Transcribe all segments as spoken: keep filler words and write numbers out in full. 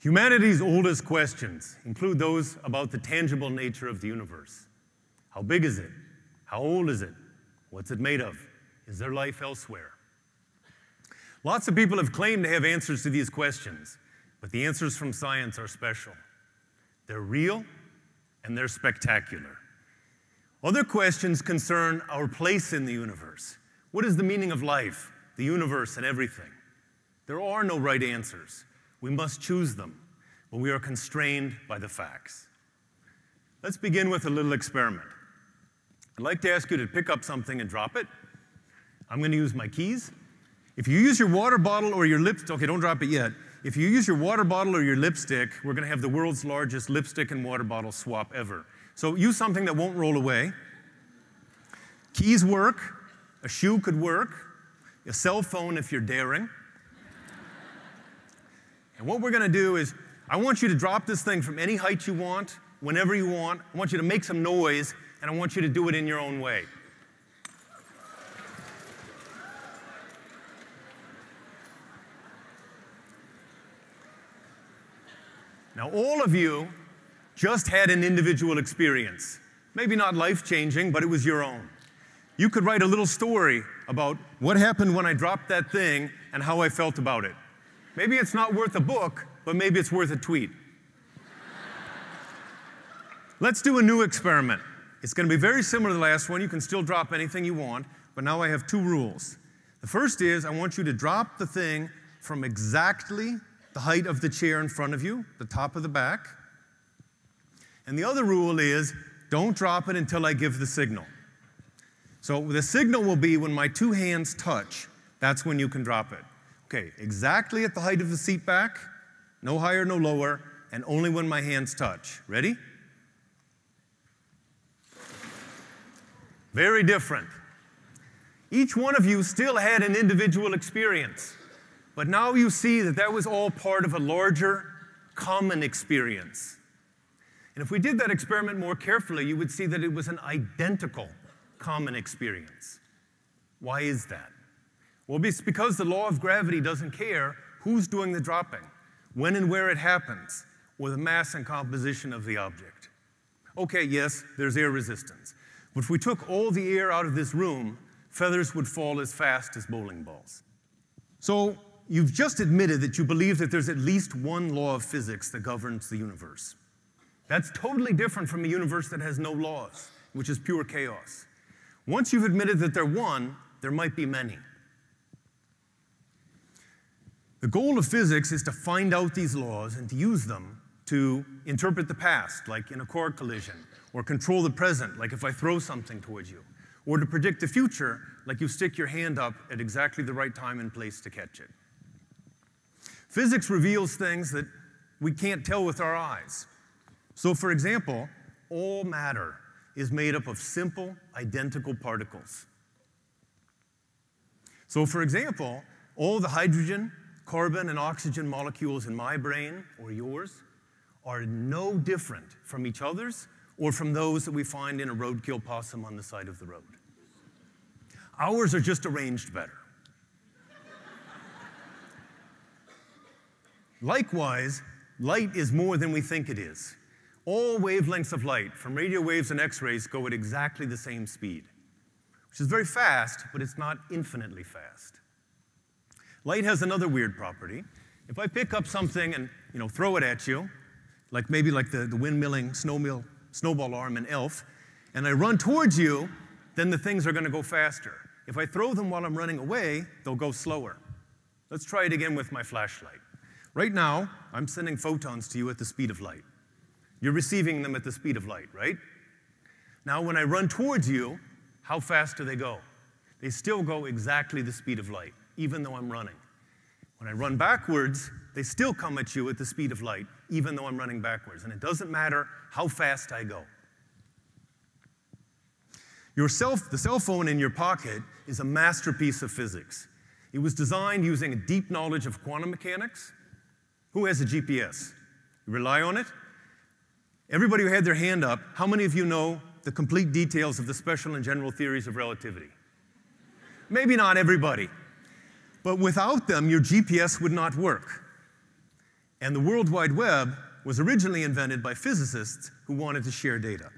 Humanity's oldest questions include those about the tangible nature of the universe. How big is it? How old is it? What's it made of? Is there life elsewhere? Lots of people have claimed to have answers to these questions, but the answers from science are special. They're real, and they're spectacular. Other questions concern our place in the universe. What is the meaning of life, the universe, and everything? There are no right answers. We must choose them, but we are constrained by the facts. Let's begin with a little experiment. I'd like to ask you to pick up something and drop it. I'm going to use my keys. If you use your water bottle or your lipstick, okay, don't drop it yet. If you use your water bottle or your lipstick, we're going to have the world's largest lipstick and water bottle swap ever. So use something that won't roll away. Keys work. A shoe could work. A cell phone if you're daring. And what we're going to do is, I want you to drop this thing from any height you want, whenever you want. I want you to make some noise, and I want you to do it in your own way. Now, all of you just had an individual experience. Maybe not life-changing, but it was your own. You could write a little story about what happened when I dropped that thing and how I felt about it. Maybe it's not worth a book, but maybe it's worth a tweet. Let's do a new experiment. It's going to be very similar to the last one. You can still drop anything you want, but now I have two rules. The first is I want you to drop the thing from exactly the height of the chair in front of you, the top of the back. And the other rule is don't drop it until I give the signal. So the signal will be when my two hands touch, that's when you can drop it. Okay, exactly at the height of the seat back, no higher, no lower, and only when my hands touch. Ready? Very different. Each one of you still had an individual experience, but now you see that that was all part of a larger, common experience. And if we did that experiment more carefully, you would see that it was an identical common experience. Why is that? Well, it's because the law of gravity doesn't care who's doing the dropping, when and where it happens, or the mass and composition of the object. Okay, yes, there's air resistance. But if we took all the air out of this room, feathers would fall as fast as bowling balls. So you've just admitted that you believe that there's at least one law of physics that governs the universe. That's totally different from a universe that has no laws, which is pure chaos. Once you've admitted that there's one, there might be many. The goal of physics is to find out these laws and to use them to interpret the past, like in a car collision, or control the present, like if I throw something towards you, or to predict the future, like you stick your hand up at exactly the right time and place to catch it. Physics reveals things that we can't tell with our eyes. So for example, all matter is made up of simple, identical particles. So for example, all the hydrogen, carbon, and oxygen molecules in my brain, or yours, are no different from each other's or from those that we find in a roadkill possum on the side of the road. Ours are just arranged better. Likewise, light is more than we think it is. All wavelengths of light, from radio waves and X-rays, go at exactly the same speed, which is very fast, but it's not infinitely fast. Light has another weird property. If I pick up something and you know, throw it at you, like maybe like the, the windmilling snowmill, snowball arm in Elf, and I run towards you, then the things are going to go faster. If I throw them while I'm running away, they'll go slower. Let's try it again with my flashlight. Right now, I'm sending photons to you at the speed of light. You're receiving them at the speed of light, right? Now, when I run towards you, how fast do they go? They still go exactly the speed of light, even though I'm running. When I run backwards, they still come at you at the speed of light, even though I'm running backwards. And it doesn't matter how fast I go. Your self, the cell phone in your pocket is a masterpiece of physics. It was designed using a deep knowledge of quantum mechanics. Who has a G P S? You rely on it? Everybody who had their hand up, how many of you know the complete details of the special and general theories of relativity? Maybe not everybody. But without them, your G P S would not work. And the World Wide Web was originally invented by physicists who wanted to share data.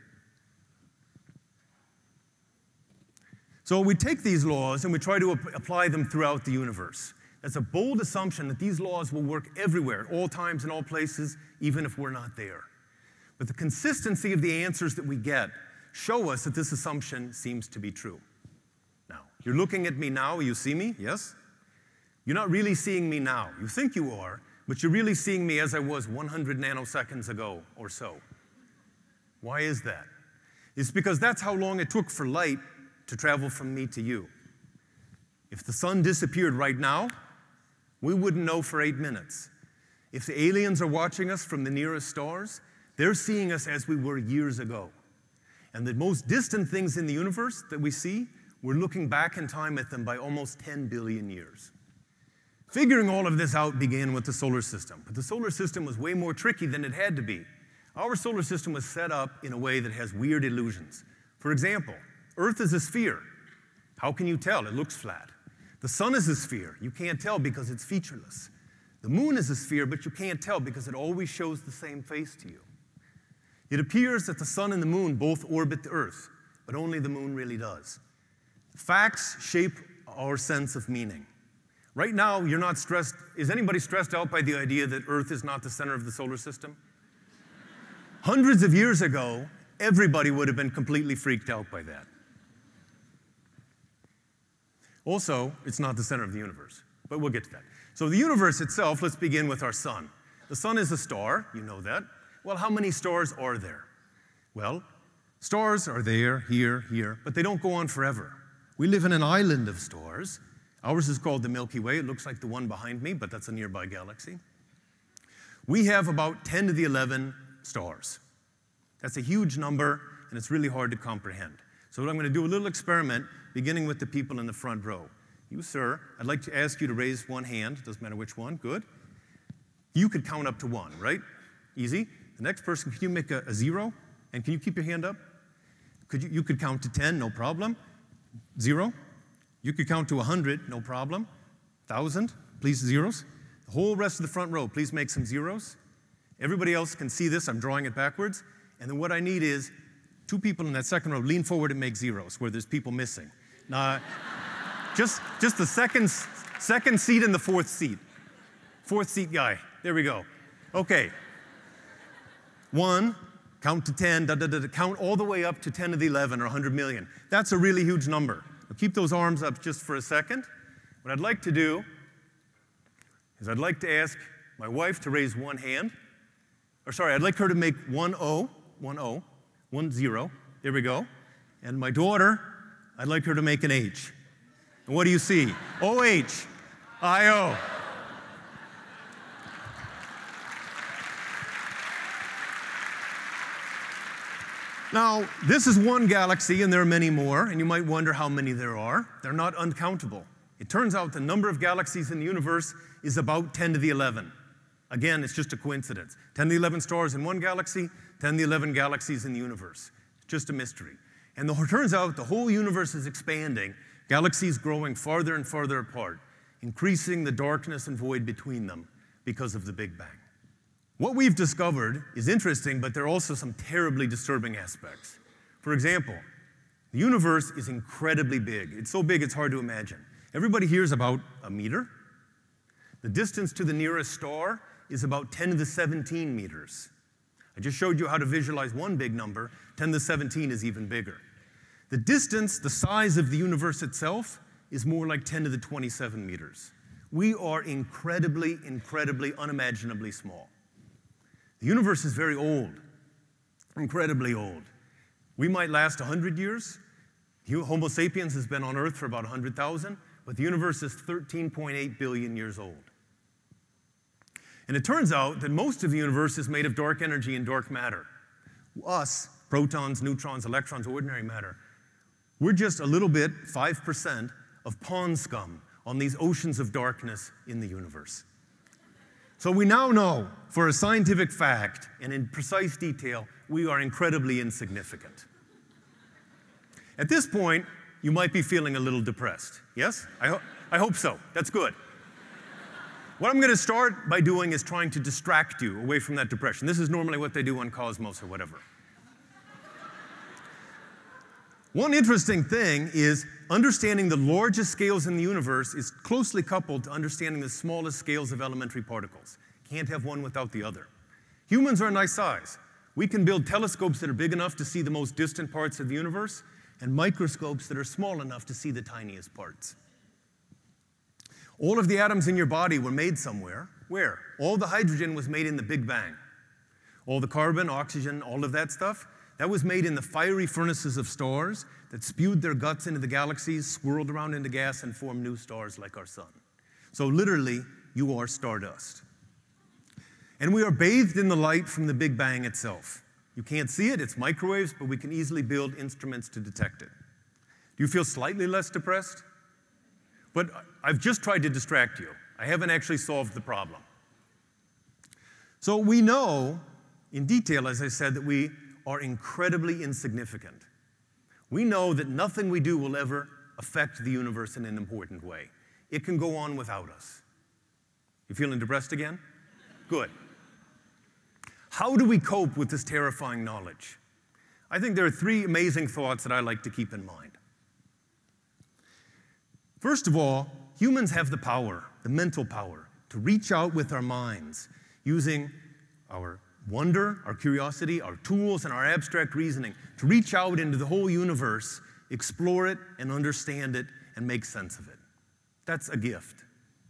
So we take these laws and we try to ap apply them throughout the universe. That's a bold assumption that these laws will work everywhere, at all times, in all places, even if we're not there. But the consistency of the answers that we get show us that this assumption seems to be true. Now, you're looking at me now, you see me, yes? You're not really seeing me now. You think you are, but you're really seeing me as I was one hundred nanoseconds ago or so. Why is that? It's because that's how long it took for light to travel from me to you. If the sun disappeared right now, we wouldn't know for eight minutes. If the aliens are watching us from the nearest stars, they're seeing us as we were years ago. And the most distant things in the universe that we see, we're looking back in time at them by almost ten billion years. Figuring all of this out began with the solar system, but the solar system was way more tricky than it had to be. Our solar system was set up in a way that has weird illusions. For example, Earth is a sphere. How can you tell? It looks flat. The sun is a sphere. You can't tell because it's featureless. The moon is a sphere, but you can't tell because it always shows the same face to you. It appears that the sun and the moon both orbit the Earth, but only the moon really does. Facts shape our sense of meaning. Right now, you're not stressed. Is anybody stressed out by the idea that Earth is not the center of the solar system? Hundreds of years ago, everybody would have been completely freaked out by that. Also, it's not the center of the universe, but we'll get to that. So the universe itself, let's begin with our sun. The sun is a star, you know that. Well, how many stars are there? Well, stars are there, here, here, but they don't go on forever. We live in an island of stars. Ours is called the Milky Way. It looks like the one behind me, but that's a nearby galaxy. We have about ten to the eleven stars. That's a huge number, and it's really hard to comprehend. So what I'm going to do, a little experiment, beginning with the people in the front row. You, sir, I'd like to ask you to raise one hand. Doesn't matter which one. Good. You could count up to one, right? Easy. The next person, can you make a, a zero? And can you keep your hand up? Could you, you could count to ten, no problem. Zero. You could count to one hundred, no problem. one thousand, please zeros. The whole rest of the front row, please make some zeros. Everybody else can see this. I'm drawing it backwards. And then what I need is two people in that second row lean forward and make zeros where there's people missing. Now, just, just the second, second seat and the fourth seat. Fourth seat guy. There we go. Okay. One, count to ten, da, da, da, da, count all the way up to ten to the eleven or one hundred million. That's a really huge number. Now keep those arms up just for a second. What I'd like to do is I'd like to ask my wife to raise one hand. Or sorry, I'd like her to make one O, one O, one zero. There we go. And my daughter, I'd like her to make an H. And what do you see? O H, I O. Now, this is one galaxy, and there are many more, and you might wonder how many there are. They're not uncountable. It turns out the number of galaxies in the universe is about ten to the eleven. Again, it's just a coincidence. ten to the eleven stars in one galaxy, ten to the eleven galaxies in the universe. It's just a mystery. And it turns out the whole universe is expanding, galaxies growing farther and farther apart, increasing the darkness and void between them because of the Big Bang. What we've discovered is interesting, but there are also some terribly disturbing aspects. For example, the universe is incredibly big. It's so big it's hard to imagine. Everybody hears about a meter. The distance to the nearest star is about ten to the seventeen meters. I just showed you how to visualize one big number. ten to the seventeen is even bigger. The distance, the size of the universe itself, is more like ten to the twenty-seven meters. We are incredibly, incredibly, unimaginably small. The universe is very old, incredibly old. We might last one hundred years. Homo sapiens has been on Earth for about one hundred thousand, but the universe is thirteen point eight billion years old. And it turns out that most of the universe is made of dark energy and dark matter. Us, protons, neutrons, electrons, ordinary matter, we're just a little bit, five percent, of pond scum on these oceans of darkness in the universe. So we now know, for a scientific fact, and in precise detail, we are incredibly insignificant. At this point, you might be feeling a little depressed. Yes? I, ho I hope so. That's good. What I'm going to start by doing is trying to distract you away from that depression. This is normally what they do on Cosmos or whatever. One interesting thing is understanding the largest scales in the universe is closely coupled to understanding the smallest scales of elementary particles. Can't have one without the other. Humans are a nice size. We can build telescopes that are big enough to see the most distant parts of the universe and microscopes that are small enough to see the tiniest parts. All of the atoms in your body were made somewhere. Where? All the hydrogen was made in the Big Bang. All the carbon, oxygen, all of that stuff, that was made in the fiery furnaces of stars that spewed their guts into the galaxies, swirled around into gas, and formed new stars like our sun. So literally, you are stardust. And we are bathed in the light from the Big Bang itself. You can't see it, it's microwaves, but we can easily build instruments to detect it. Do you feel slightly less depressed? But I've just tried to distract you. I haven't actually solved the problem. So we know, in detail, as I said, that we are incredibly insignificant. We know that nothing we do will ever affect the universe in an important way. It can go on without us. You feeling depressed again? Good. How do we cope with this terrifying knowledge? I think there are three amazing thoughts that I like to keep in mind. First of all, humans have the power, the mental power, to reach out with our minds using our wonder, our curiosity, our tools, and our abstract reasoning to reach out into the whole universe, explore it, and understand it, and make sense of it. That's a gift.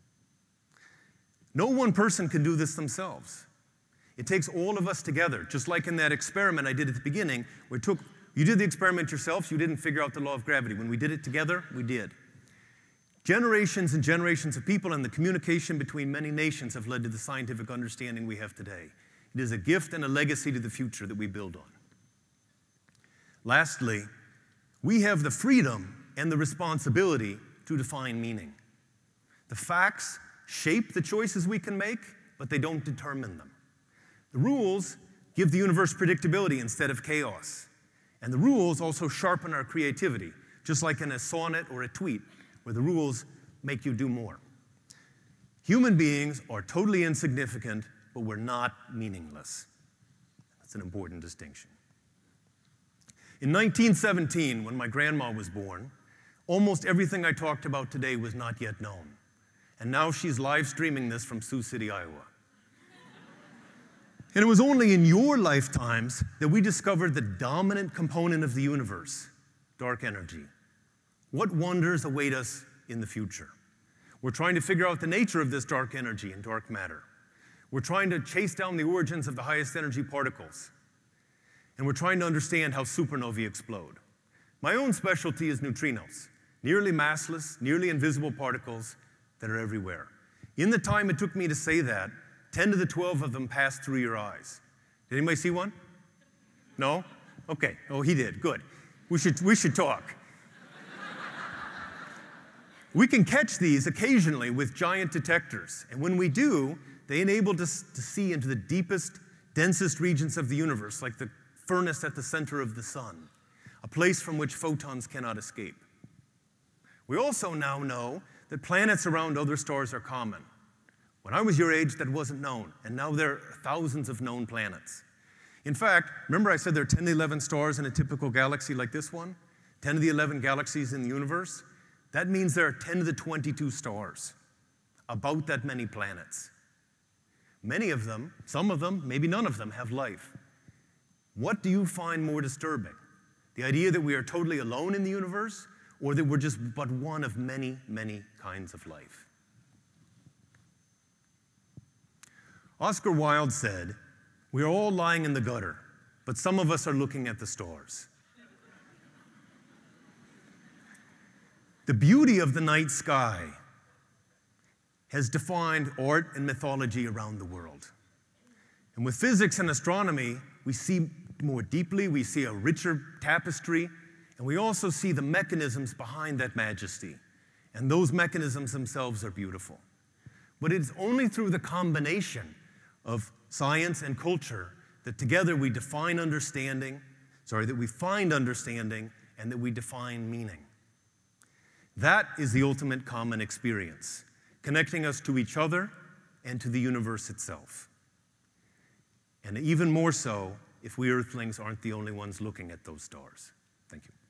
No one person can do this themselves. It takes all of us together, just like in that experiment I did at the beginning, where it took, you did the experiment yourself, so you didn't figure out the law of gravity. When we did it together, we did. Generations and generations of people and the communication between many nations have led to the scientific understanding we have today. It is a gift and a legacy to the future that we build on. Lastly, we have the freedom and the responsibility to define meaning. The facts shape the choices we can make, but they don't determine them. The rules give the universe predictability instead of chaos. And the rules also sharpen our creativity, just like in a sonnet or a tweet, where the rules make you do more. Human beings are totally insignificant, but we're not meaningless. That's an important distinction. In nineteen seventeen, when my grandma was born, almost everything I talked about today was not yet known. And now she's live streaming this from Sioux City, Iowa. And it was only in your lifetimes that we discovered the dominant component of the universe, dark energy. What wonders await us in the future? We're trying to figure out the nature of this dark energy and dark matter. We're trying to chase down the origins of the highest energy particles. And we're trying to understand how supernovae explode. My own specialty is neutrinos, nearly massless, nearly invisible particles that are everywhere. In the time it took me to say that, ten to the twelve of them passed through your eyes. Did anybody see one? No? Okay. Oh, he did. Good. We should, we should talk. We can catch these occasionally with giant detectors, and when we do, they enable us to see into the deepest, densest regions of the universe, like the furnace at the center of the sun, a place from which photons cannot escape. We also now know that planets around other stars are common. When I was your age, that wasn't known, and now there are thousands of known planets. In fact, remember I said there are ten to eleven stars in a typical galaxy like this one? ten to the eleven galaxies in the universe? That means there are ten to the twenty-two stars, about that many planets. Many of them, some of them, maybe none of them, have life. What do you find more disturbing? The idea that we are totally alone in the universe, or that we're just but one of many, many kinds of life? Oscar Wilde said, "We are all lying in the gutter, but some of us are looking at the stars." The beauty of the night sky has defined art and mythology around the world. And with physics and astronomy, we see more deeply, we see a richer tapestry, and we also see the mechanisms behind that majesty. And those mechanisms themselves are beautiful. But it's only through the combination of science and culture that together we define understanding, sorry, that we find understanding and that we define meaning. That is the ultimate common experience, connecting us to each other and to the universe itself. And even more so if we Earthlings aren't the only ones looking at those stars. Thank you.